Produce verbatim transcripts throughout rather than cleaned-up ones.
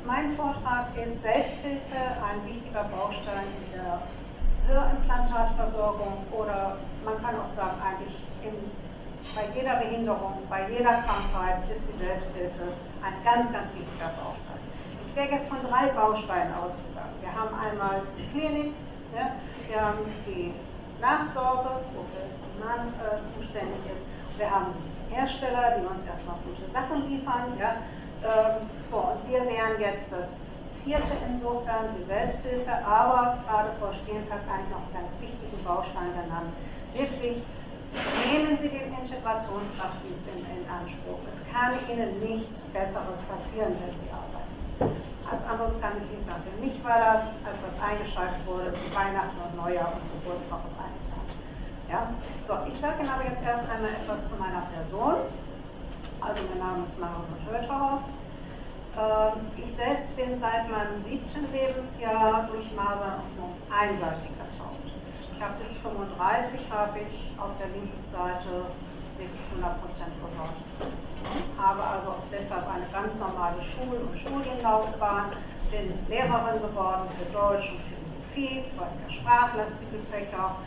mein Vortrag ist Selbsthilfe, ein wichtiger Baustein in der Hörimplantatversorgung, oder man kann auch sagen, eigentlich in, bei jeder Behinderung, bei jeder Krankheit ist die Selbsthilfe ein ganz, ganz wichtiger Baustein. Ich wäre jetzt von drei Bausteinen ausgegangen. Wir haben einmal die Klinik, ne? Wir haben die Nachsorge, wofür der Mann äh, zuständig ist. Wir haben Hersteller, die uns erstmal gute Sachen liefern. Ja? Ähm, so, und wir wären jetzt das vierte insofern, die Selbsthilfe, aber gerade Frau Steens hat eigentlich noch einen ganz wichtigen Baustein genannt. Wirklich, nehmen Sie den Integrationsfachdienst in, in Anspruch. Es kann Ihnen nichts Besseres passieren, wenn Sie arbeiten. Als anderes kann ich Ihnen sagen. Für mich war das, als das eingeschaltet wurde, Weihnachten und Neujahr und Geburtstag auf einen Tag. Ja? So, ich sage Ihnen aber jetzt erst einmal etwas zu meiner Person. Also mein Name ist Marion Hölterhoff. Ich selbst bin seit meinem siebten Lebensjahr durch Masern und Mumps einseitig ertaucht. Ich habe bis fünfunddreißig habe ich auf der linken Seite wirklich hundert Prozent gehört. Habe also auch deshalb eine ganz normale Schul- und Studienlaufbahn, bin Lehrerin geworden für Deutsch und Philosophie, zwei sehr sprachlastige Fächer,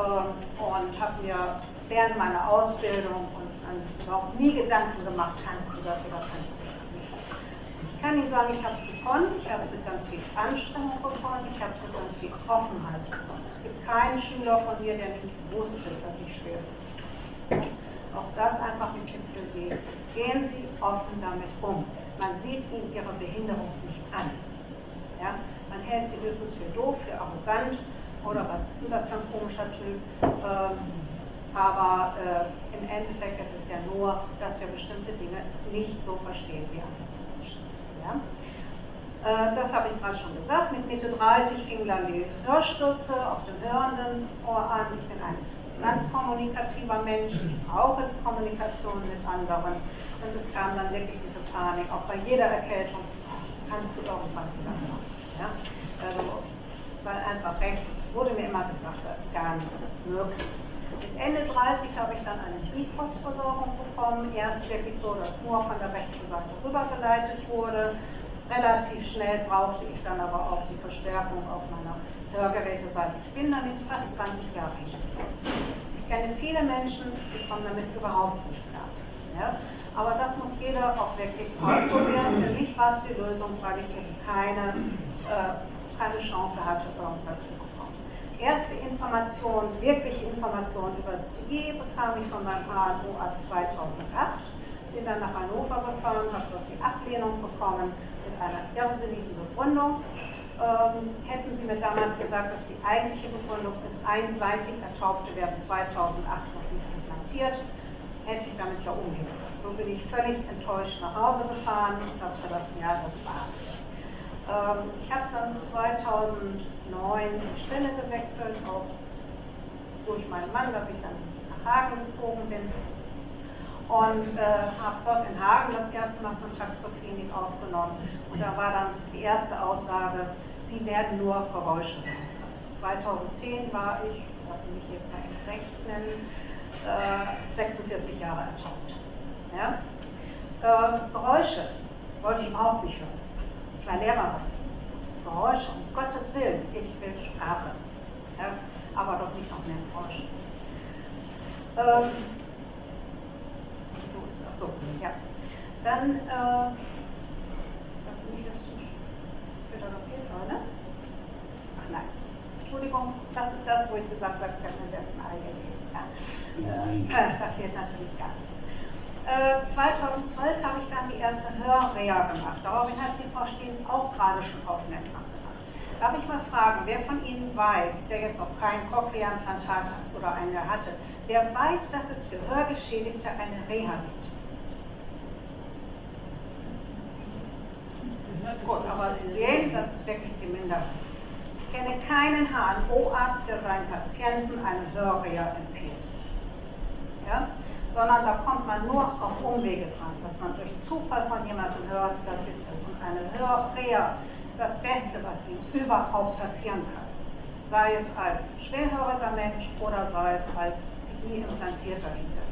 und habe mir während meiner Ausbildung und überhaupt nie Gedanken gemacht, kannst du das oder kannst du das nicht. Ich kann Ihnen sagen, ich habe es gekonnt, ich habe es mit ganz viel Anstrengung gekonnt, ich habe es mit ganz viel Offenheit gekonnt. Es gibt keinen Schüler von mir, der nicht wusste, dass ich schwer bin. Auch das einfach ein Tipp für Sie. Gehen Sie offen damit um. Man sieht Ihnen Ihre Behinderung nicht an. Ja? Man hält sie höchstens für doof, für arrogant oder was ist denn das für ein komischer Typ. Ähm, aber äh, im Endeffekt ist es ja nur, dass wir bestimmte Dinge nicht so verstehen wie andere Menschen. Ja? Äh, das habe ich gerade schon gesagt. Mit Mitte dreißig fing dann die Hörstürze auf dem hörenden Ohr an. Ich bin ein ganz kommunikativer Mensch, ich brauche Kommunikation mit anderen. Und es kam dann wirklich diese Panik, auch bei jeder Erkältung, kannst du irgendwann wieder machen. Ja? Also, weil einfach rechts wurde mir immer gesagt, da ist gar nichts möglich. Mit Ende dreißig habe ich dann eine Bifrostversorgung bekommen, erst wirklich so, dass nur von der rechten Seite rübergeleitet wurde. Relativ schnell brauchte ich dann aber auch die Verstärkung auf meiner Hörgeräteseite. Ich bin damit fast zwanzig Jahre nicht. Ich kenne viele Menschen, die kommen damit überhaupt nicht klar. Ja? Aber das muss jeder auch wirklich ausprobieren. Für mich war es die Lösung, weil ich eben keine, äh, keine Chance hatte, irgendwas zu bekommen. Erste Information, wirkliche Information über das C I bekam ich von meinem H N O Arzt zweitausendacht. Bin dann nach Hannover gefahren, habe dort die Ablehnung bekommen mit einer irrsinnigen Begründung. Ähm, hätten Sie mir damals gesagt, dass die eigentliche Begründung ist, einseitig Ertaubte werden zweitausendacht noch nicht implantiert, hätte ich damit ja umgehen können. So bin ich völlig enttäuscht nach Hause gefahren und habe gedacht, ja, das war's. Ähm, ich habe dann zweitausendneun die Stelle gewechselt, auch durch meinen Mann, dass ich dann nach Hagen gezogen bin. Und äh, habe dort in Hagen das erste Mal Kontakt zur Klinik aufgenommen. Und da war dann die erste Aussage, Sie werden nur Geräusche hören. zweitausendzehn war ich, lass mich jetzt mal rechnen, äh, sechsundvierzig Jahre ertaubt. Ja? Äh, Geräusche wollte ich überhaupt nicht hören. Ich war Lehrerin. Geräusche, um Gottes Willen, ich will Sprache. Ja? Aber doch nicht noch mehr Geräusche. Ähm, So, ja. Dann, äh, das bin ich jetzt fotografiert, ne? Ach nein, Entschuldigung, das ist das, wo ich gesagt habe, ich habe mir selbst ein Ei gegeben. Ja. Äh, da fehlt natürlich gar nichts. Äh, zweitausendzwölf habe ich dann die erste Hörreha gemacht. Daraufhin hat Sie Frau Steens auch gerade schon aufmerksam gemacht. Darf ich mal fragen, wer von Ihnen weiß, der jetzt auch kein Cochlea-Implantat hat oder eine hatte, wer weiß, dass es für Hörgeschädigte eine Reha gibt? Gut, aber Sie sehen, das ist wirklich die Minderheit. Ich kenne keinen H N O-Arzt, der seinen Patienten eine Hörreha empfiehlt. Ja? Sondern da kommt man nur auf Umwege dran, dass man durch Zufall von jemandem hört, das ist es. Und eine Hörreha ist das Beste, was Ihnen überhaupt passieren kann. Sei es als schwerhöriger Mensch oder sei es als C I-implantierter Hinter.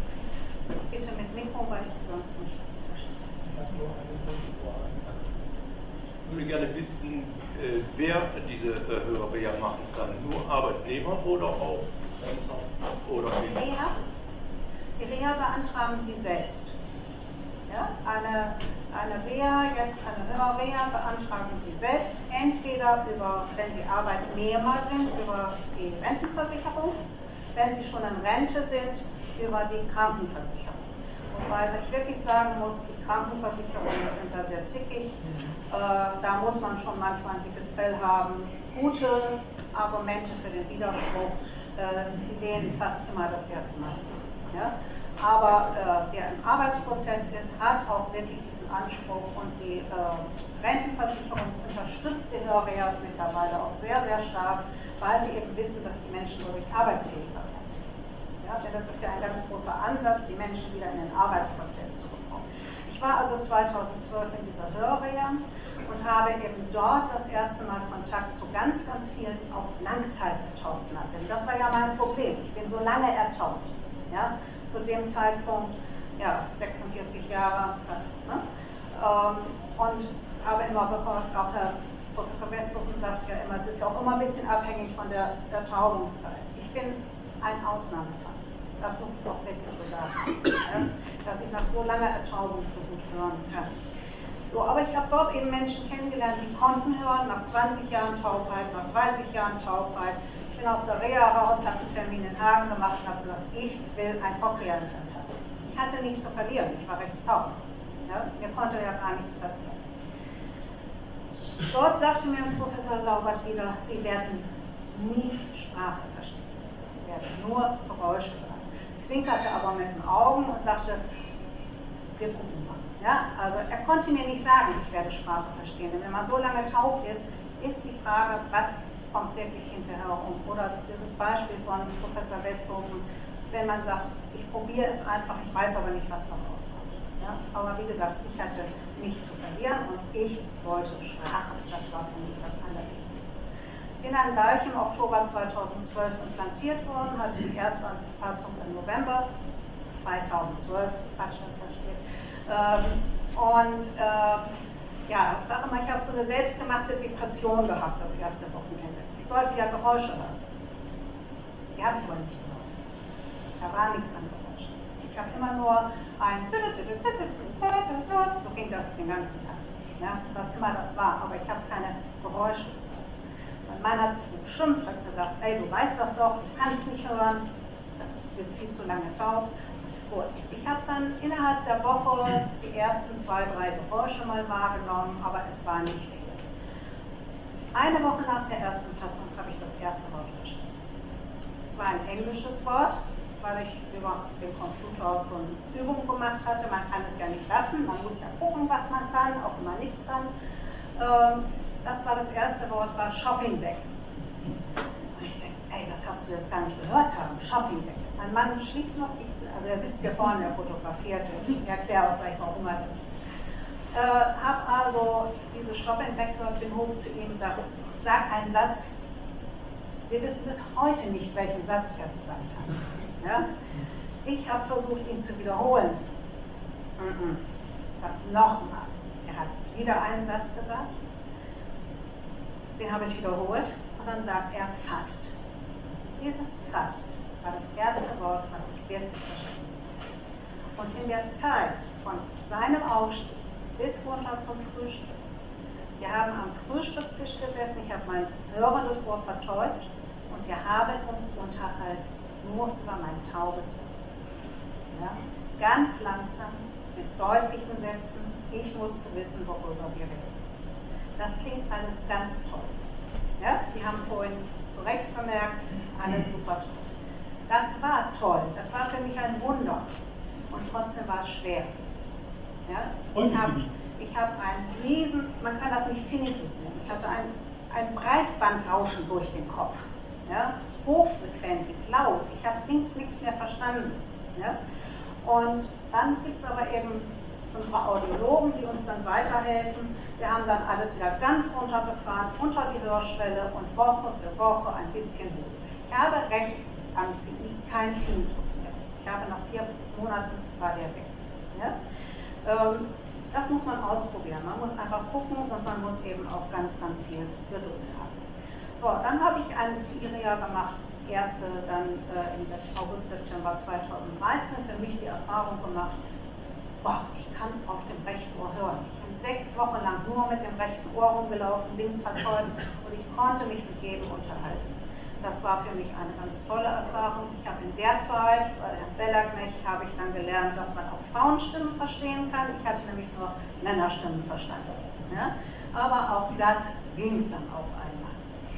Bitte mit Mikro, weil ich Sie sonst nicht verstehe. Ich würde gerne wissen, äh, wer diese äh, Höhere machen kann. Nur Arbeitnehmer oder auch oder Reha? Die Reha beantragen Sie selbst. Ja? Eine, eine Reha, jetzt eine Höherreha beantragen Sie selbst, entweder über, wenn Sie Arbeitnehmer sind, über die Rentenversicherung, wenn Sie schon in Rente sind, über die Krankenversicherung. Wobei ich wirklich sagen muss, die Krankenversicherungen sind da sehr zickig. Äh, da muss man schon manchmal ein dickes Fell haben. Gute Argumente für den Widerspruch, äh, die lehnen fast immer das erste Mal. Ja? Aber äh, der im Arbeitsprozess ist, hat auch wirklich diesen Anspruch und die äh, Rentenversicherung unterstützt die Höherrehas mittlerweile auch sehr, sehr stark, weil sie eben wissen, dass die Menschen wirklich arbeitsfähiger werden. Ja, denn das ist ja ein ganz großer Ansatz, die Menschen wieder in den Arbeitsprozess zu bekommen. Ich war also zweitausendzwölf in dieser Höherreha und habe eben dort das erste Mal Kontakt zu ganz, ganz vielen auch Langzeitertaubten hatte. Das war ja mein Problem. Ich bin so lange ertaubt. Ja, zu dem Zeitpunkt, ja, sechsundvierzig Jahre, das, ne? ähm, und habe immer bekommen, auch der Professor Westhofen sagt ja immer, es ist ja auch immer ein bisschen abhängig von der Ertaubungszeit. Ich bin ein Ausnahmefall. Das muss ich auch wirklich so sagen, ja, dass ich nach so langer Ertaubung so gut hören kann. So, aber ich habe dort eben Menschen kennengelernt, die konnten hören, nach zwanzig Jahren Taubheit, nach dreißig Jahren Taubheit. Ich bin aus der Reha raus, habe einen Termin in Hagen gemacht und habe gesagt, ich will ein Cochlea-Implantat. Ich hatte nichts zu verlieren, ich war recht taub. Ja, mir konnte ja gar nichts passieren. Dort sagte mir Professor Laubert wieder, Sie werden nie Sprache verstehen. Sie werden nur Geräusche hören. Zwinkerte aber mit den Augen und sagte, wir gucken mal. Ja, also er konnte mir nicht sagen, ich werde Sprache verstehen. Denn wenn man so lange taub ist, ist die Frage, was kommt wirklich hinterher um. Oder dieses Beispiel von Professor Westhofen, wenn man sagt, ich probiere es einfach, ich weiß aber nicht, was daraus kommt. Ja, aber wie gesagt, ich hatte nichts zu verlieren und ich wollte Sprache. Das war für mich das Allerwichtigste. Bin dann gleich im Oktober zweitausendzwölf implantiert worden, hatte die erste Anpassung im November zweitausendzwölf, Quatsch, was da steht. Ähm, und äh, ja, ich sage mal, ich habe so eine selbstgemachte Depression gehabt das erste Wochenende. Ich sollte ja Geräusche hören. Die habe ich aber nicht gehört. Da war nichts an Geräuschen. Ich habe immer nur ein so ging das den ganzen Tag. Ja, was immer das war, aber ich habe keine Geräusche. Mein Mann hat geschimpft, hat gesagt, ey, du weißt das doch, du kannst nicht hören, das ist viel zu lange taub. Gut, ich habe dann innerhalb der Woche die ersten zwei, drei Geräusche mal wahrgenommen, aber es war nicht viel. Eine Woche nach der ersten Passung habe ich das erste Wort verstanden. Es war ein englisches Wort, weil ich über den Computer so eine Übung gemacht hatte. Man kann es ja nicht lassen, man muss ja gucken, was man kann, auch wenn man nichts kann. Ähm, Das war das erste Wort, war Shopping-Bag. Und ich denke, ey, das hast du jetzt gar nicht gehört haben, Shopping-Bag. Mein Mann schlief noch nicht, also er sitzt hier vorne, er fotografiert, ich erkläre auch gleich, warum er das ist. Äh, hab also diese Shopping-Bag gehört, bin hoch zu ihm und sage, sag einen Satz. Wir wissen bis heute nicht, welchen Satz er gesagt hat. Ja? Ich habe versucht, ihn zu wiederholen. Mhm. Sag nochmal. Er hat wieder einen Satz gesagt. Den habe ich wiederholt und dann sagt er fast. Dieses fast war das erste Wort, was ich wirklich verstanden habe. Und in der Zeit von seinem Aufstieg bis runter zum Frühstück, wir haben am Frühstückstisch gesessen, ich habe mein hörendes Ohr vertäubt und wir haben uns unterhalten, nur über mein taubes Ohr. Ja? Ganz langsam, mit deutlichen Sätzen, ich musste wissen, worüber wir reden. Das klingt alles ganz toll. Ja? Sie haben vorhin zu Recht bemerkt, alles super toll. Das war toll, das war für mich ein Wunder. Und trotzdem war es schwer. Ja? Ich habe hab einen riesen, man kann das nicht Tinnitus nennen, ich hatte ein, ein Breitbandrauschen durch den Kopf. Ja? Hochfrequentig, laut, ich habe nichts, nichts mehr verstanden. Ja? Und dann gibt es aber eben unsere Audiologen, die uns dann weiterhelfen. Wir haben dann alles wieder ganz runtergefahren, unter die Hörschwelle und Woche für Woche ein bisschen hoch. Ich habe rechts am C I kein Tinnitus mehr. Ich habe nach vier Monaten war der weg. Ja? Ähm, Das muss man ausprobieren. Man muss einfach gucken und man muss eben auch ganz, ganz viel Geduld haben. So, dann habe ich einen C I-Reha gemacht, das erste dann äh, im August, September zweitausenddreizehn, für mich die Erfahrung gemacht, boah, ich kann auf dem rechten Ohr hören. Ich bin sechs Wochen lang nur mit dem rechten Ohr rumgelaufen, bin verfolgt und ich konnte mich mit jedem unterhalten. Das war für mich eine ganz tolle Erfahrung. Ich habe in der Zeit, bei Herrn Bellerknecht, habe ich dann gelernt, dass man auch Frauenstimmen verstehen kann. Ich hatte nämlich nur Männerstimmen verstanden. Ja? Aber auch das ging dann auf einmal.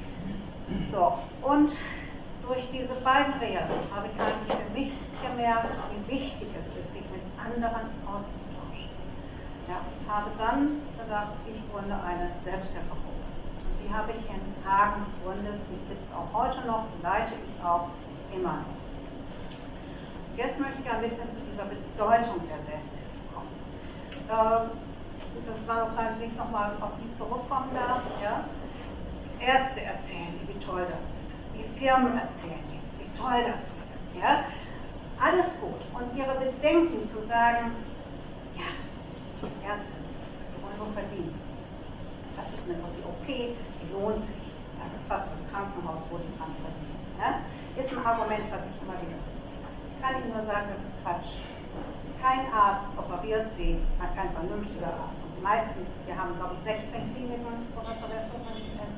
So, und durch diese beiden Reas habe ich eigentlich für mich gemerkt, wie wichtig es ist, sich mit anderen auszutauschen. Ja, und habe dann gesagt, ich gründe eine Selbsthilfegruppe. Die habe ich in Hagen gegründet, die gibt es auch heute noch, die leite ich auch immer noch. Jetzt möchte ich ein bisschen zu dieser Bedeutung der Selbsthilfe kommen. Ähm, das war noch nicht nochmal auf Sie zurückkommen darf. Ja? Ärzte erzählen, wie toll das ist. Die Firmen erzählen, wie toll das ist. Ja? Alles gut. Und ihre Bedenken zu sagen, ja, Ärzte, die wollen nur verdienen. Das ist eine O P, die lohnt sich. Das ist fast das Krankenhaus, wo die dran verdienen. Ja? Ist ein Argument, was ich immer wieder höre. Ich kann Ihnen nur sagen, das ist Quatsch. Kein Arzt operiert Sie, kein vernünftiger Arzt. Und die meisten, wir haben glaube ich sechzehn Kliniken, Professor Westerhoff,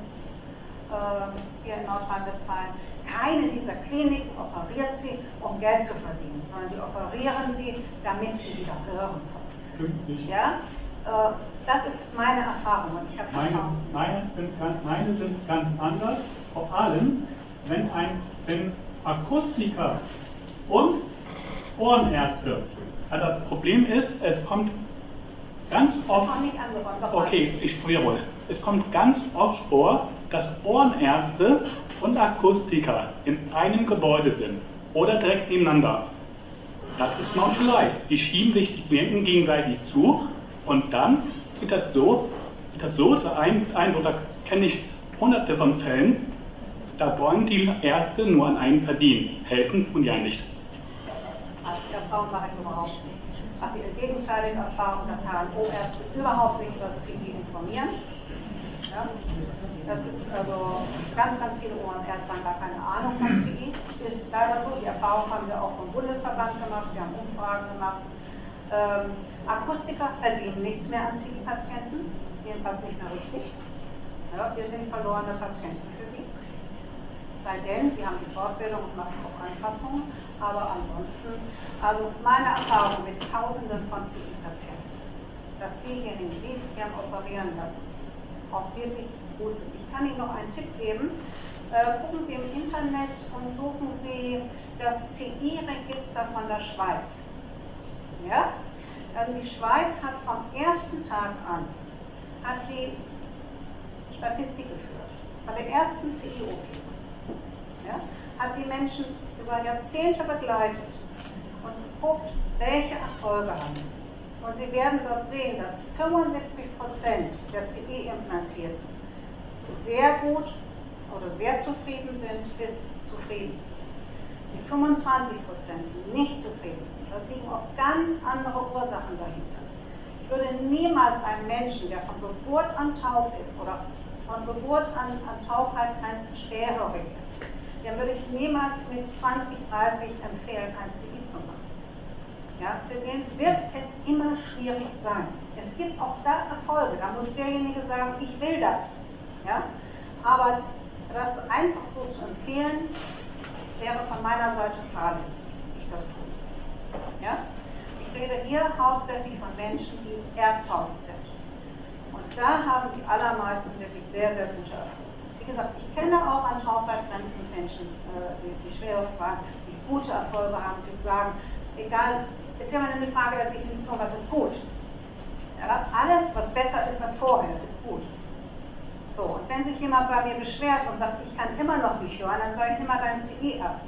äh, hier in Nordrhein-Westfalen. Keine dieser Kliniken operiert Sie, um Geld zu verdienen, sondern die operieren Sie, damit Sie wieder hören können. Ja? Das ist meine Erfahrung. Und ich habe meine, meine, sind ganz, meine sind ganz anders, vor allem wenn ein wenn Akustiker und Ohrenärzte. Also das Problem ist, es kommt ganz oft. Okay, ich probiere wohl. Es kommt ganz oft vor, dass Ohrenärzte und Akustiker in einem Gebäude sind oder direkt nebeneinander. Das ist Mauschelei. Die schieben sich die Klienten gegenseitig zu. Und dann geht das so, geht das so ein, ein oder kenne ich hunderte von Fällen, da wollen die Ärzte nur an einen verdienen. Helfen tun ja nicht. Also die Erfahrung mache ich überhaupt nicht. Ich habe die gegenteilige Erfahrung, dass H N O-Ärzte überhaupt nicht über das C I informieren. Ja? Das ist also, ganz, ganz viele Ohrenärzte haben gar keine Ahnung von C I. Ist leider so, die Erfahrung haben wir auch vom Bundesverband gemacht, wir haben Umfragen gemacht. Ähm, Akustiker verdienen nichts mehr an C I-Patienten, jedenfalls nicht mehr richtig. Ja, wir sind verlorene Patienten für die. Sei denn, sie haben die Fortbildung und machen auch Anpassungen, aber ansonsten, also meine Erfahrung mit Tausenden von C I-Patienten ist, dass diejenigen, die sich gern operieren lassen, auch wirklich gut sind. Ich kann Ihnen noch einen Tipp geben. Äh, gucken Sie im Internet und suchen Sie das C I-Register von der Schweiz. Ja? Also die Schweiz hat vom ersten Tag an hat die Statistik geführt, bei der ersten C I-O P. Ja? Hat die Menschen über Jahrzehnte begleitet und geguckt, welche Erfolge haben sie. Und Sie werden dort sehen, dass fünfundsiebzig Prozent der C I-Implantierten sehr gut oder sehr zufrieden sind, bis zufrieden. Die fünfundzwanzig Prozent, die nicht zufrieden sind, da liegen auch ganz andere Ursachen dahinter. Ich würde niemals einen Menschen, der von Geburt an taub ist oder von Geburt an, an Taubheit ganz schwerhörig ist, dem würde ich niemals mit zwanzig, dreißig empfehlen, ein C I zu machen. Ja, für den wird es immer schwierig sein. Es gibt auch da Erfolge, da muss derjenige sagen, ich will das. Ja? Aber das einfach so zu empfehlen, wäre von meiner Seite fahrlässig, ich das tue. Ja? Ich rede hier hauptsächlich von Menschen, die ertaub sind. Und da haben die allermeisten wirklich sehr, sehr gute Erfolge. Wie gesagt, ich kenne auch an Taubheitgrenzen Menschen, äh, die, die schwere Fragen, die gute Erfolge haben, die sagen, egal, ist ja immer eine Frage der Definition, was ist gut. Ja? Alles, was besser ist als vorher, ist gut. So, und wenn sich jemand bei mir beschwert und sagt, ich kann immer noch nicht hören, dann sage ich, nimm mal dein C I ab.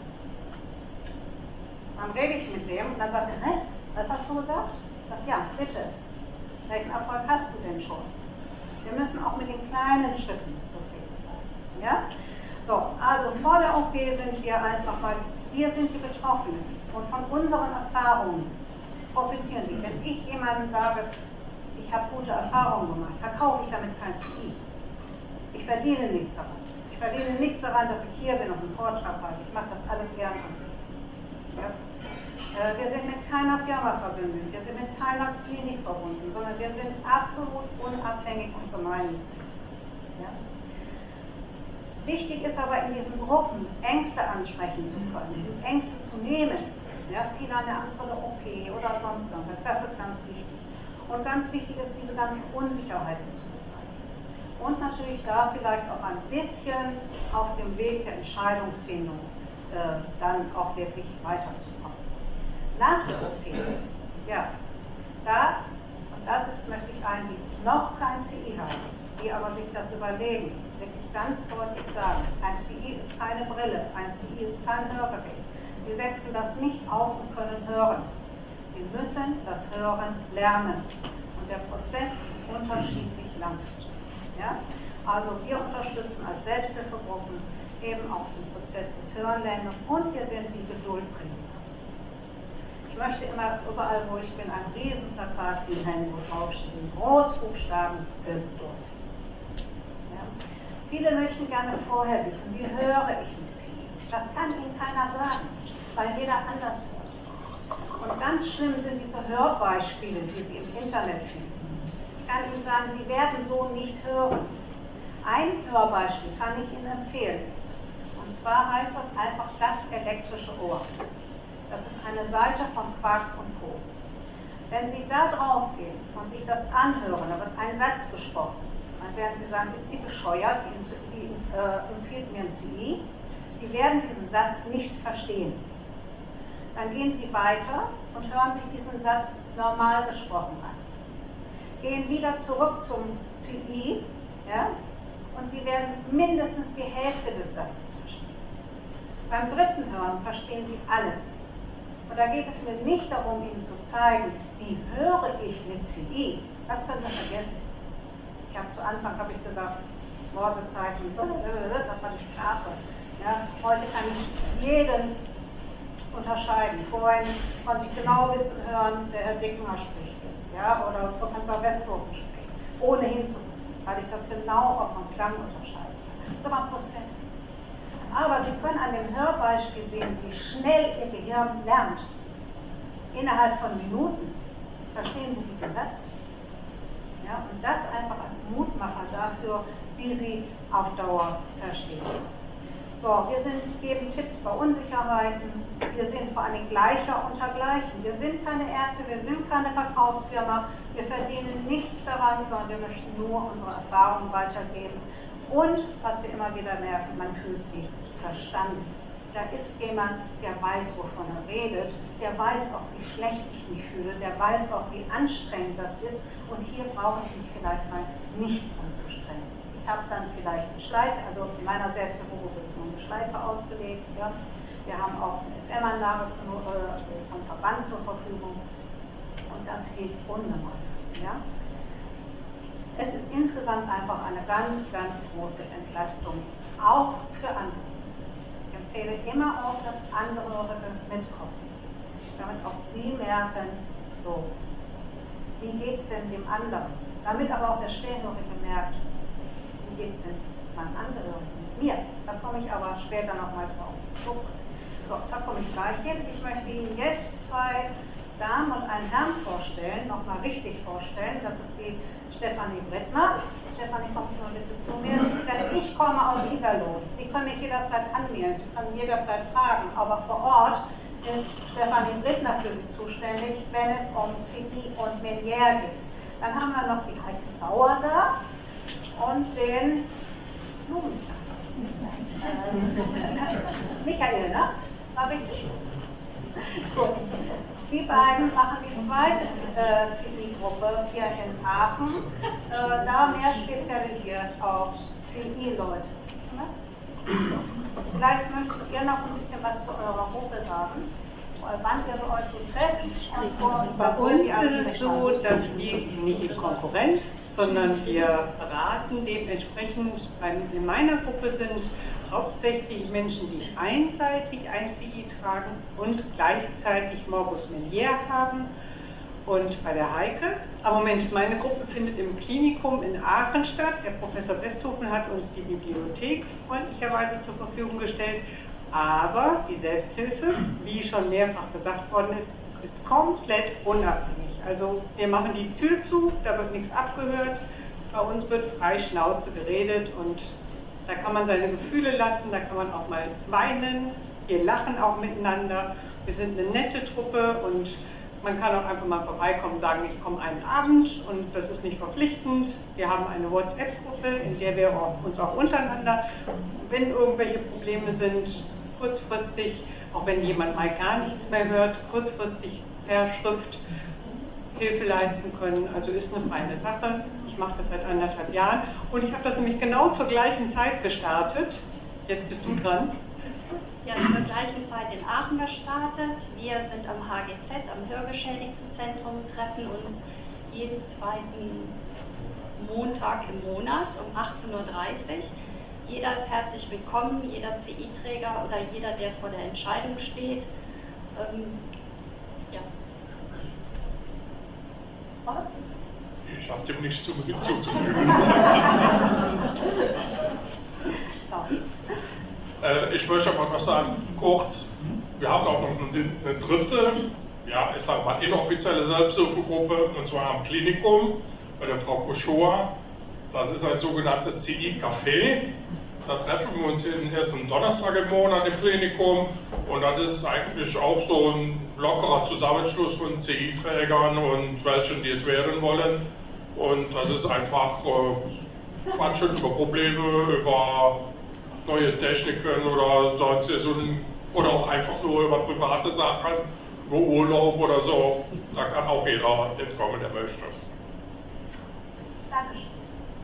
Dann rede ich mit dem und dann sagt er, hä, was hast du gesagt? Ich sage, ja, bitte. Welchen Erfolg hast du denn schon? Wir müssen auch mit den kleinen Schritten zufrieden sein. Ja? So, also vor der O P sind wir einfach mal, wir sind die Betroffenen und von unseren Erfahrungen profitieren sie. Wenn ich jemandem sage, ich habe gute Erfahrungen gemacht, verkaufe ich damit kein C I. Ich verdiene nichts daran. Ich verdiene nichts daran, dass ich hier bin und einen Vortrag halte. Ich mache das alles gerne. Ja? Äh, wir sind mit keiner Firma verbunden, wir sind mit keiner Klinik verbunden, sondern wir sind absolut unabhängig und gemeinnützig. Ja? Wichtig ist aber in diesen Gruppen, Ängste ansprechen zu können, Ängste zu nehmen. Ja? Viele haben eine Angst vor der O P oder sonst irgendwas, das ist ganz wichtig. Und ganz wichtig ist, diese ganzen Unsicherheiten zu beseitigen. Und natürlich da vielleicht auch ein bisschen auf dem Weg der Entscheidungsfindung äh, dann auch wirklich weiterzukommen. Nach der O P, ja, da, und das ist, möchte ich allen, die noch kein C I haben, die aber sich das überlegen, wirklich ganz deutlich sagen, ein C I ist keine Brille, ein C I ist kein Hörgerät. Sie setzen das nicht auf und können hören. Sie müssen das Hören lernen. Und der Prozess ist unterschiedlich lang. Ja? Also wir unterstützen als Selbsthilfegruppen eben auch den Prozess des Hörenlernens und wir sind die Geduldprediger. Ich möchte immer überall, wo ich bin, ein Riesenplakat hinhängen, wo draufsteht, in Großbuchstaben Geduld. Ja? Viele möchten gerne vorher wissen, wie höre ich mit C I. Das kann Ihnen keiner sagen, weil jeder anders hört. Und ganz schlimm sind diese Hörbeispiele, die Sie im Internet finden. Ich kann Ihnen sagen, Sie werden so nicht hören. Ein Hörbeispiel kann ich Ihnen empfehlen. Und zwar heißt das einfach das elektrische Ohr. Das ist eine Seite von Quarks und Co. Wenn Sie da drauf gehen und sich das anhören, da wird ein Satz gesprochen, dann werden Sie sagen, ist die bescheuert, die, die äh, empfiehlt mir ein C I. Sie werden diesen Satz nicht verstehen. Dann gehen Sie weiter und hören sich diesen Satz normal gesprochen an. Gehen wieder zurück zum C I, ja, und Sie werden mindestens die Hälfte des Satzes verstehen. Beim dritten Hören verstehen Sie alles. Und da geht es mir nicht darum, Ihnen zu zeigen, wie höre ich mit C I. Das können Sie vergessen. Ich habe zu Anfang habe ich gesagt, Morsezeichen, das war die Sprache. Ja, heute kann ich jeden unterscheiden. Vorhin konnte ich genau wissen hören, der Herr Dickner spricht jetzt, ja, oder Professor Westhofen spricht, ohne hinzugucken, weil ich das genau auch vom Klang unterscheiden kann. Das war ein Prozess. Aber Sie können an dem Hörbeispiel sehen, wie schnell Ihr Gehirn lernt. Innerhalb von Minuten verstehen Sie diesen Satz. Ja, und das einfach als Mutmacher dafür, wie Sie auf Dauer verstehen. So, wir sind, geben Tipps bei Unsicherheiten, wir sind vor allem Gleicher unter Gleichen. Wir sind keine Ärzte, wir sind keine Verkaufsfirma, wir verdienen nichts daran, sondern wir möchten nur unsere Erfahrungen weitergeben. Und, was wir immer wieder merken, man fühlt sich verstanden. Da ist jemand, der weiß, wovon er redet, der weiß auch, wie schlecht ich mich fühle, der weiß auch, wie anstrengend das ist. Und hier brauche ich mich vielleicht mal nicht anzustrengen. Ich habe dann vielleicht eine Schleife, also in meiner Selbsthilfegruppe ist nur eine Schleife ausgelegt. Ja. Wir haben auch eine F M-Anlage also vom Verband zur Verfügung und das hilft ungemein. Ja. Es ist insgesamt einfach eine ganz, ganz große Entlastung, auch für andere. Ich empfehle immer auch, dass andere mitkommen, damit auch sie merken, so, wie geht es denn dem anderen? Damit aber auch der Schwerhörige merkt, wie geht es denn meinem Angehörigen mit mir? Da komme ich aber später nochmal drauf. So, so, da komme ich gleich hin. Ich möchte Ihnen jetzt zwei Damen und einen Herrn vorstellen, nochmal richtig vorstellen. Das ist die Stefanie Brittner. Stefanie, kommst du mal bitte zu mir? Denn ich komme aus Iserlohn. Sie können mich jederzeit anmelden, Sie können jederzeit fragen, aber vor Ort ist Stefanie Brittner für Sie zuständig, wenn es um C I und Meniere geht. Dann haben wir noch die Heike Sauer da und den Blumentag. Äh, Michael, ne? War richtig? Gut. Die beiden machen die zweite äh, C I-Gruppe hier in Aachen, äh, da mehr spezialisiert auf C I-Leute. Ne? Vielleicht möchtet ihr noch ein bisschen was zu eurer Gruppe sagen, wann ihr euch so trefft. Und so, bei uns ist es so, dass wir nicht in Konkurrenz, sondern wir beraten dementsprechend. In meiner Gruppe sind hauptsächlich Menschen, die einseitig ein C I tragen und gleichzeitig Morbus Meniere haben. und bei der Heike. Aber Moment, meine Gruppe findet im Klinikum in Aachen statt. Der Professor Westhofen hat uns die Bibliothek freundlicherweise zur Verfügung gestellt. Aber die Selbsthilfe, wie schon mehrfach gesagt worden ist, ist komplett unabhängig. Also wir machen die Tür zu, da wird nichts abgehört. Bei uns wird frei Schnauze geredet und da kann man seine Gefühle lassen, da kann man auch mal weinen. Wir lachen auch miteinander. Wir sind eine nette Truppe und man kann auch einfach mal vorbeikommen und sagen, ich komme einen Abend und das ist nicht verpflichtend. Wir haben eine WhatsApp-Gruppe, in der wir auch, uns auch untereinander, wenn irgendwelche Probleme sind, kurzfristig, auch wenn jemand mal gar nichts mehr hört, kurzfristig per Schrift Hilfe leisten können. Also ist eine feine Sache. Ich mache das seit anderthalb Jahren und ich habe das nämlich genau zur gleichen Zeit gestartet. Jetzt bist du dran. Ja, zur gleichen Zeit in Aachen gestartet. Wir sind am H G Z, am Hörgeschädigtenzentrum, treffen uns jeden zweiten Montag im Monat um achtzehn Uhr dreißig. Jeder ist herzlich willkommen, jeder C I-Träger oder jeder, der vor der Entscheidung steht. Ähm, ja. Ich habe dem nichts hinzuzufügen. äh, ich möchte aber noch sagen, kurz, wir haben auch noch eine, eine dritte, ja, ich sage mal inoffizielle Selbsthilfegruppe, und zwar am Klinikum bei der Frau Koschoa. Das ist ein sogenanntes C I-Café. Da treffen wir uns jeden ersten Donnerstag im Monat im Klinikum und das ist eigentlich auch so ein lockerer Zusammenschluss von C I-Trägern und welchen, die es werden wollen. Und das ist einfach äh, Quatschen über Probleme, über neue Techniken oder sonst so ein, oder auch einfach nur über private Sachen, über Urlaub oder so. Da kann auch jeder entkommen, der möchte. Dankeschön.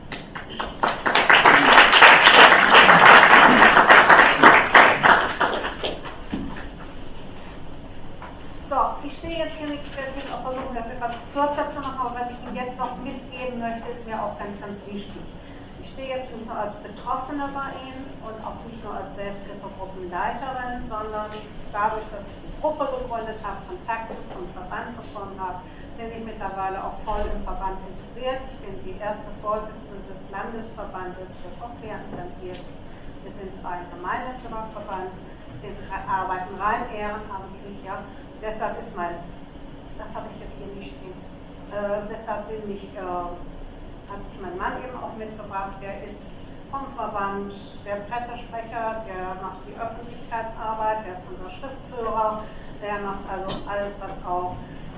So, ich stehe jetzt hier nicht, ich werde mich auch versuchen, das etwas kürzer zu machen, aber was ich Ihnen jetzt noch mitgeben möchte, ist mir auch ganz, ganz wichtig. Ich stehe jetzt nicht nur als Betroffene bei Ihnen und auch nicht nur als Selbsthilfegruppenleiterin, sondern dadurch, dass ich die Gruppe gegründet habe, Kontakte zum Verband bekommen habe, bin ich mittlerweile auch voll im Verband integriert. Ich bin die erste Vorsitzende des Landesverbandes für Cochlea-Implantierte. Wir sind ein gemeinnütziger Verband, wir arbeiten rein ehrenamtlich, ja. Deshalb ist mein, das habe ich jetzt hier nicht stehen, äh, deshalb bin ich, äh, hat mich mein Mann eben auch mitgebracht, der ist vom Verband der Pressesprecher, der macht die Öffentlichkeitsarbeit, der ist unser Schriftführer, der macht also alles, was auch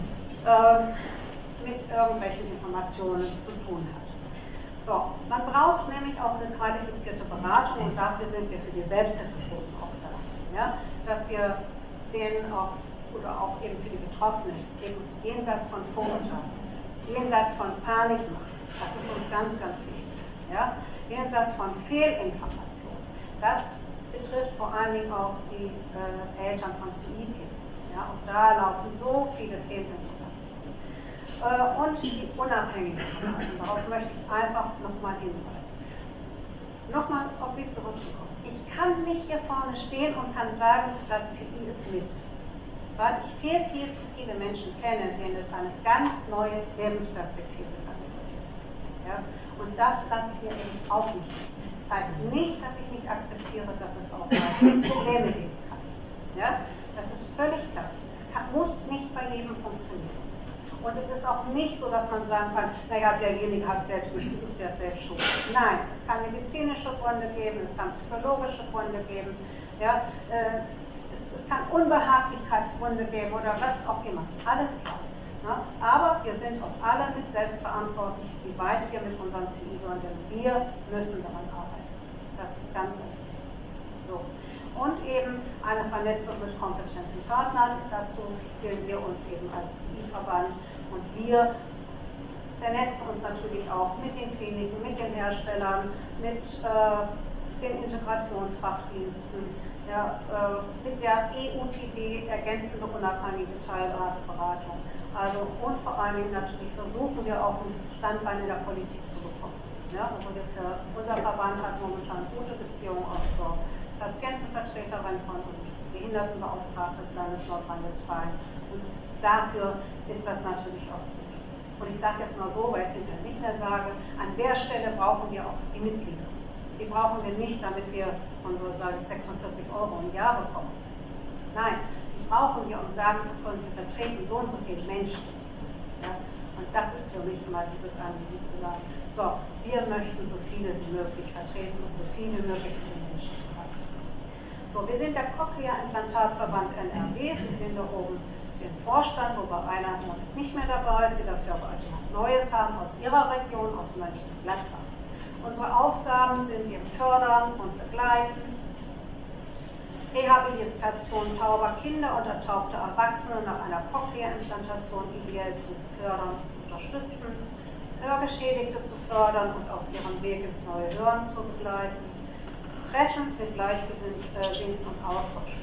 äh, mit irgendwelchen Informationen zu tun hat. So, man braucht nämlich auch eine qualifizierte Beratung und dafür sind wir für die Selbsthilfegruppen auch da, ja, dass wir denen auch oder auch eben für die Betroffenen, eben jenseits von Vorurteilen, jenseits von Panik machen, das ist uns ganz, ganz wichtig, ja? Jenseits von Fehlinformationen, das betrifft vor allen Dingen auch die äh, Eltern von C I-Kindern, ja? Auch da laufen so viele Fehlinformationen. Äh, und die unabhängige Beratung, darauf möchte ich einfach nochmal hinweisen. Nochmal auf Sie zurückzukommen. Ich kann nicht hier vorne stehen und kann sagen, das C I ist Mist. Weil ich viel, viel zu viele Menschen kenne, denen es eine ganz neue Lebensperspektive vermittelt. Ja? Und das lasse ich mir eben auch nicht. Das heißt nicht, dass ich nicht akzeptiere, dass es auch mal Probleme geben kann. Ja? Das ist völlig klar. Es kann, muss nicht bei jedem funktionieren. Und es ist auch nicht so, dass man sagen kann, naja, derjenige hat selbst geübt, der ist selbst schuld. Nein, es kann medizinische Gründe geben, es kann psychologische Gründe geben. Ja? Äh, Es kann Unbehaglichkeitsgründe geben oder was auch immer. Alles klar. Ne? Aber wir sind auch alle mit selbstverantwortlich, wie weit wir mit unseren C I gehören, denn wir müssen daran arbeiten. Das ist ganz, ganz wichtig. So. Und eben eine Vernetzung mit kompetenten Partnern. Dazu zählen wir uns eben als C I-Verband. Und wir vernetzen uns natürlich auch mit den Kliniken, mit den Herstellern, mit äh, den Integrationsfachdiensten. Ja, äh, mit der E U T B, ergänzende unabhängige Teilrateberatung. Also und vor allen Dingen natürlich versuchen wir auch ein Standbein in der Politik zu bekommen. Ja, also das, äh, unser Verband hat momentan gute Beziehungen auch zur Patientenvertreterin von und Behindertenbeauftragten des Landes Nordrhein-Westfalen. Und dafür ist das natürlich auch gut. Und ich sage jetzt mal so, weil ich es hinterher nicht mehr sage, an der Stelle brauchen wir auch die Mitglieder. Die brauchen wir nicht, damit wir unsere, sage ich, sechsundvierzig Euro im Jahr bekommen. Nein, die brauchen wir, um sagen zu können, wir vertreten so und so viele Menschen. Ja? Und das ist für mich immer dieses Anliegen zu sagen, so, wir möchten so viele wie möglich vertreten und so viele wie möglich für die Menschen erreichen. So, wir sind der Cochlea-Implantatverband N R W, Sie sehen da oben den Vorstand, wobei einer noch nicht mehr dabei ist, die dafür aber etwas Neues haben aus ihrer Region, aus Mönchengladbach. Unsere Aufgaben sind hier fördern und begleiten, Rehabilitation tauber Kinder und ertaubter Erwachsene nach einer Cochlea-Implantation ideell zu fördern und zu unterstützen, Hörgeschädigte zu fördern und auf ihrem Weg ins neue Hören zu begleiten, Treffen für Gleichgewinn und Austausch.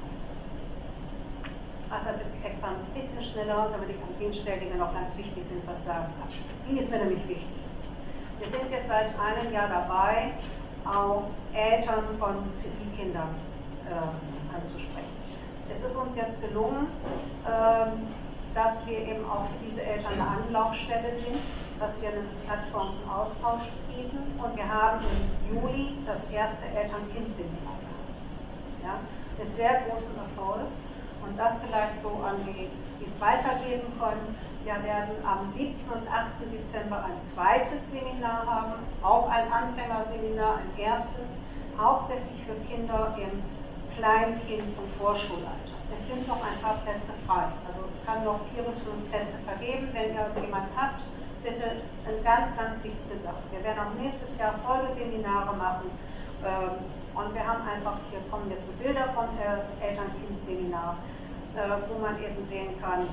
Ach, das ist extra ein bisschen schneller, damit ich an den Stellen, die mir noch ganz wichtig sind, was sagen kann. Die ist mir nämlich wichtig. Wir sind jetzt seit einem Jahr dabei, auch Eltern von C I-Kindern äh, anzusprechen. Es ist uns jetzt gelungen, äh, dass wir eben auch für diese Eltern eine Anlaufstelle sind, dass wir eine Plattform zum Austausch bieten und wir haben im Juli das erste Eltern-Kind-Seminar gehabt. Ja, mit sehr großem Erfolg. Und das vielleicht so an die, die es weitergeben können. Wir werden am siebten und achten Dezember ein zweites Seminar haben, auch ein Anfängerseminar, ein erstes, hauptsächlich für Kinder im Kleinkind- und Vorschulalter. Es sind noch ein paar Plätze frei, also es kann noch vier bis fünf Plätze vergeben. Wenn ihr also jemanden habt, bitte eine ganz, ganz wichtige Sache. Wir werden auch nächstes Jahr Folgeseminare machen. Ähm, Und wir haben einfach, hier kommen jetzt so Bilder von äh, Eltern-Kind-Seminar, äh, wo man eben sehen kann,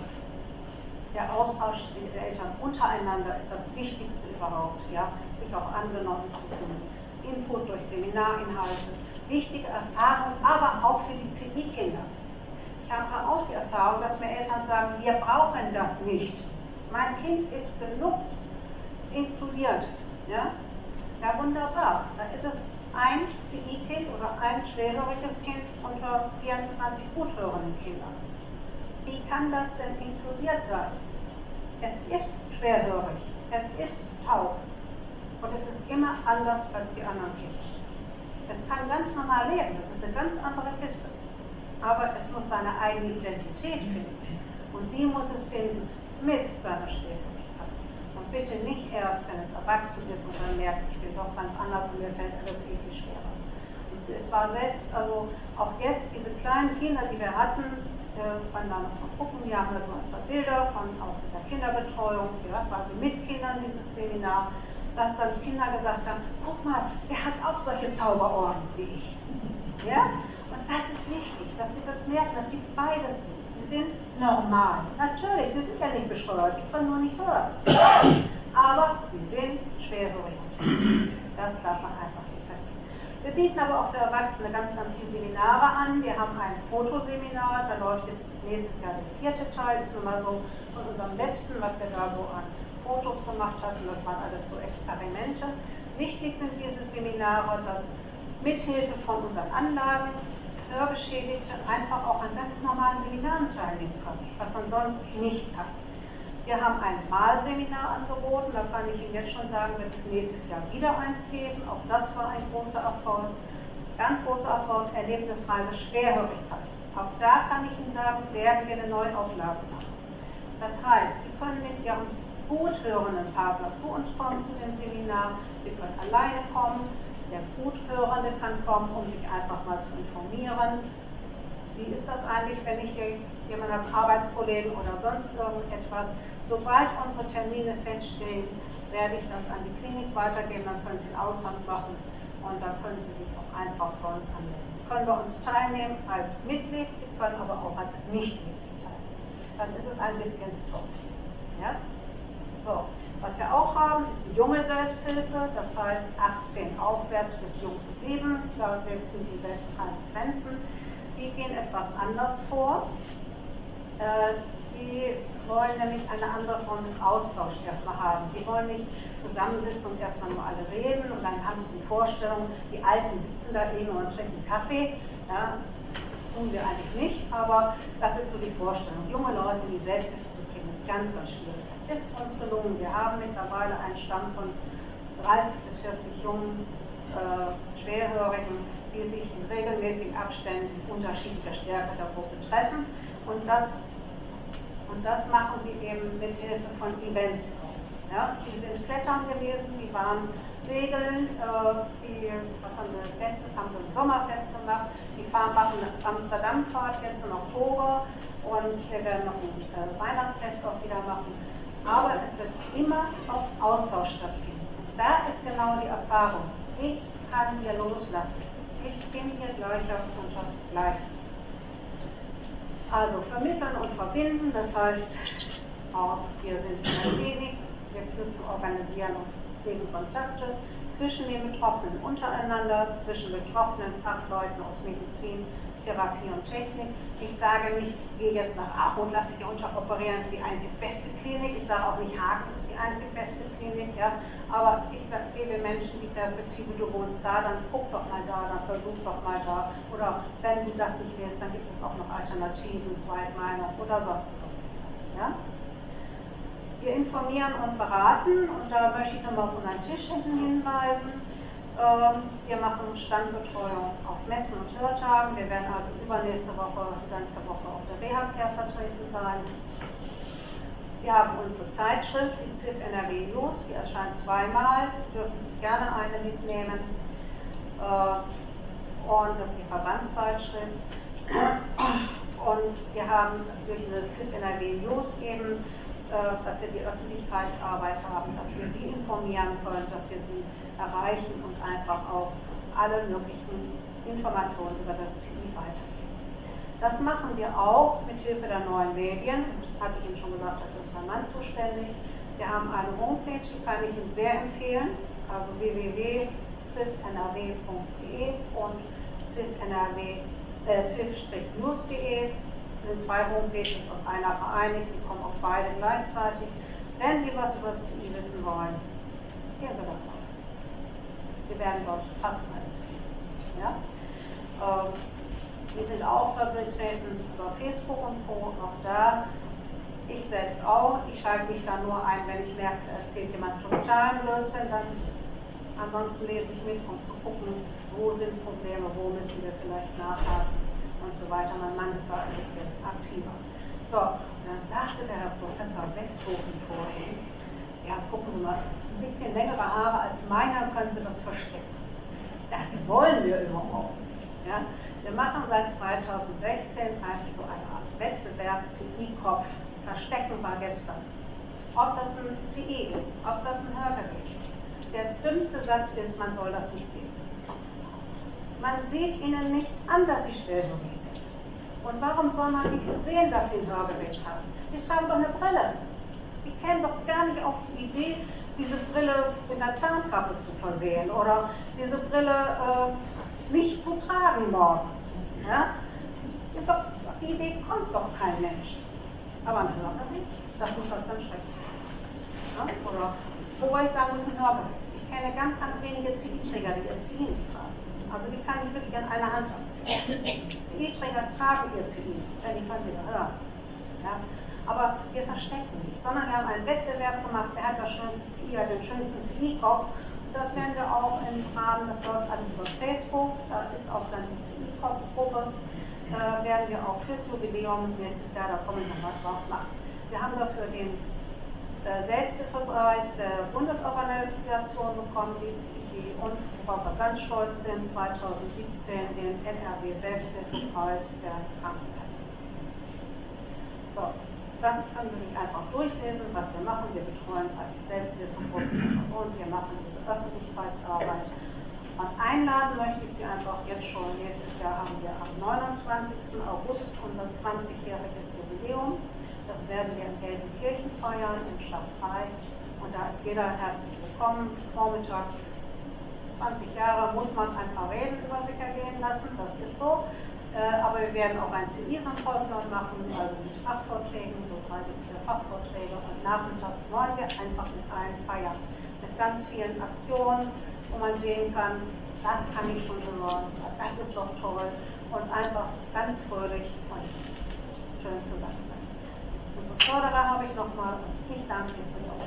der Austausch der Eltern untereinander ist das Wichtigste überhaupt, ja, sich auch angenommen zu fühlen. Input durch Seminarinhalte, wichtige Erfahrung, aber auch für die C I-Kinder. Ich habe auch die Erfahrung, dass mir Eltern sagen, wir brauchen das nicht. Mein Kind ist genug inkludiert. Ja, ja wunderbar. Da ist es ein C I-Kind oder ein schwerhöriges Kind unter vierundzwanzig guthörenden Kindern. Wie kann das denn inkludiert sein? Es ist schwerhörig, es ist taub und es ist immer anders als die anderen Kinder. Es kann ganz normal leben, das ist eine ganz andere Kiste, aber es muss seine eigene Identität finden und die muss es finden mit seiner Schwerhörigkeit. Und bitte nicht erst, wenn es erwachsen ist und dann merkt, ich bin doch ganz anders und mir fällt alles viel, viel schwerer. Und es war selbst, also auch jetzt diese kleinen Kinder, die wir hatten, äh, kann da noch mal gucken, wir haben da so ein paar Bilder von auch mit der Kinderbetreuung, ja, das war so mit Kindern dieses Seminar, dass dann Kinder gesagt haben, guck mal, der hat auch solche Zauberohren wie ich. Ja? Und das ist wichtig, dass sie das merken, dass sie beides sind. Wir sind normal. Natürlich, wir sind ja nicht bescheuert, die können nur nicht hören. Aber sie sind schwerhörig. Das darf man einfach nicht vergessen. Wir bieten aber auch für Erwachsene ganz, ganz viele Seminare an. Wir haben ein Fotoseminar, da läuft jetzt nächstes Jahr der vierte Teil, ist nun mal so von unserem letzten, was wir da so an Fotos gemacht hatten, das waren alles so Experimente. Wichtig sind diese Seminare, dass mithilfe von unseren Anlagen Hörgeschädigte einfach auch an ganz normalen Seminaren teilnehmen können, was man sonst nicht kann. Wir haben ein Malseminar angeboten, da kann ich Ihnen jetzt schon sagen, wird es nächstes Jahr wieder eins geben. Auch das war ein großer Erfolg. Ganz großer Erfolg, Erlebnisreise Schwerhörigkeit. Auch da kann ich Ihnen sagen, werden wir eine Neuauflage machen. Das heißt, Sie können mit Ihrem gut hörenden Partner zu uns kommen zu dem Seminar, Sie können alleine kommen. Der Guthörende kann kommen, um sich einfach mal zu informieren. Wie ist das eigentlich, wenn ich hier jemanden habe, Arbeitskollegen oder sonst irgendetwas? Sobald unsere Termine feststehen, werde ich das an die Klinik weitergeben, dann können Sie einen Aushang machen und dann können Sie sich auch einfach bei uns anmelden. Sie können bei uns teilnehmen als Mitglied, Sie können aber auch als Nichtmitglied teilnehmen. Dann ist es ein bisschen top. Ja? So. Was wir auch haben, ist die junge Selbsthilfe, das heißt achtzehn aufwärts bis jung geblieben. Da setzen die selbst keine Grenzen. Die gehen etwas anders vor. Äh, die wollen nämlich eine andere Form des Austauschs erstmal haben. Die wollen nicht zusammensitzen und erstmal nur alle reden und dann haben sie die Vorstellung, die Alten sitzen da eben und trinken Kaffee. Ja. tun wir eigentlich nicht, aber das ist so die Vorstellung. Junge Leute, die Selbsthilfe zu kriegen, ist ganz, ganz schwierig. Es ist uns gelungen. Wir haben mittlerweile einen Stamm von dreißig bis vierzig jungen äh, Schwerhörigen, die sich in regelmäßigen Abständen unterschiedlicher Stärke der Gruppe treffen. Und das, und das machen sie eben mit Hilfe von Events. Ja, die sind Klettern gewesen, die waren Segeln, äh, die, was haben wir als letztes, haben wir ein Sommerfest gemacht, die fahren, machen eine Amsterdam-Fahrt jetzt im Oktober und wir werden noch ein äh, Weihnachtsfest auch wieder machen. Aber es wird immer auf Austausch stattfinden. Und da ist genau die Erfahrung. Ich kann hier loslassen. Ich bin hier Gleicher unter Gleichen. Also vermitteln und verbinden, das heißt, auch wir sind in der Klinik, wir knüpfen, organisieren und pflegen Kontakte zwischen den Betroffenen untereinander, zwischen betroffenen Fachleuten aus Medizin, Therapie und Technik. Ich sage nicht, gehe jetzt nach Aachen und lasse dich unteroperieren, das ist die einzig beste Klinik. Ich sage auch nicht, Hagen ist die einzig beste Klinik. Ja? Aber ich sage, gebe Menschen die Perspektive, du wohnst da, dann guck doch mal da, dann versuch doch mal da. Oder wenn du das nicht willst, dann gibt es auch noch Alternativen, Zweitmeinung oder sonst irgendwas. Ja? Wir informieren und beraten und da möchte ich nochmal auf unseren Tisch hinten hinweisen. Ähm, wir machen Standbetreuung auf Messen und Hörtagen. Wir werden also übernächste Woche, die ganze Woche auf der Reha-Care vertreten sein. Sie haben unsere Zeitschrift, die Z I F N R W News, die erscheint zweimal. Sie dürfen sich gerne eine mitnehmen. Äh, und das ist die Verbandszeitschrift. Und wir haben durch diese Z I F N R W News eben, dass wir die Öffentlichkeitsarbeit haben, dass wir sie informieren können, dass wir sie erreichen und einfach auch alle möglichen Informationen über das C I weitergeben. Das machen wir auch mit Hilfe der neuen Medien. Das hatte ich Ihnen schon gesagt, dafür ist mein Mann zuständig. Wir haben eine Homepage, die kann ich Ihnen sehr empfehlen, also w w w punkt z i f n r w punkt d e und z i f n r w news punkt d e. sind zwei Homepages auf einer vereinigt, Sie kommen auf beide gleichzeitig. Wenn Sie was über das C I wissen wollen, gehen Sie davon. Sie werden dort fast alles kriegen. Ja? Ähm, wir sind auch vertreten über Facebook und Co. Auch da, ich selbst auch. Ich schalte mich da nur ein, wenn ich merke, erzählt jemand totalen Blödsinn, dann ansonsten lese ich mit, um zu gucken, wo sind Probleme, wo müssen wir vielleicht nachhaken und so weiter. Mein Mann ist da ein bisschen aktiver. So, und dann sagte der Herr Professor Westhofen vorhin, ja, gucken Sie mal, ein bisschen längere Haare als meiner, können Sie das verstecken. Das wollen wir überhaupt nicht. Ja? Wir machen seit zweitausendsechzehn eigentlich so eine Art Wettbewerb C I-Kopf. Verstecken war gestern. Ob das ein C I ist, ob das ein Hörgerät ist. Der dümmste Satz ist, man soll das nicht sehen. Man sieht ihnen nicht an, dass sie schwerhörig sind. Und warum soll man nicht sehen, dass sie ein Hörgerät haben? Die tragen doch eine Brille. Die kämen doch gar nicht auf die Idee, diese Brille mit einer Tarnkappe zu versehen oder diese Brille äh, nicht zu tragen morgens. Ja? Doch, auf die Idee kommt doch kein Mensch. Aber ein Hörgerät, das muss was ganz Schreckliches sein. Ja? Oder, wobei ich sagen muss, ein Hörgerät. Ich kenne ganz, ganz wenige C I-Träger, die ihr C I nicht tragen. Also die kann ich wirklich an einer Hand abziehen. C I-Träger tragen ihr C I, wenn die von mir hören. Ja? Aber wir verstecken nicht, sondern wir haben einen Wettbewerb gemacht, wer hat das schönste C I, hat den schönsten C I-Kopf. Und das werden wir auch im Rahmen, das läuft alles über Facebook, da ist auch dann die C I-Kopf-Gruppe, äh, werden wir auch fürs Jubiläum nächstes Jahr, da komme ich nochmal drauf, machen. Wir haben dafür den äh, Selbsthilfepreis der Bundesorganisation bekommen, die C I, und worauf wir ganz stolz sind, zweitausendsiebzehn den N R W Selbsthilfepreis der Krankenkasse. So. Das können Sie sich einfach durchlesen, was wir machen. Wir betreuen dreißig Selbsthilfegruppen und wir machen diese Öffentlichkeitsarbeit. Und einladen möchte ich Sie einfach jetzt schon. Nächstes Jahr haben wir am neunundzwanzigsten August unser zwanzigjähriges Jubiläum. Das werden wir in Gelsenkirchen feiern, im Stadtfrei. Und da ist jeder herzlich willkommen. Vormittags zwanzig Jahre muss man ein paar Reden über sich ergehen lassen, das ist so. Äh, aber wir werden auch ein C I-Symposium machen, also mit Fachvorträgen, so drei bis vier Fachvorträge. Und nachmittags wollen wir einfach mit allen feiern. Mit ganz vielen Aktionen, wo man sehen kann, das kann ich schon hören, das ist doch toll. und einfach ganz fröhlich und schön zusammen sein. Unsere Förderer habe ich nochmal und ich danke für die Aufmerksamkeit.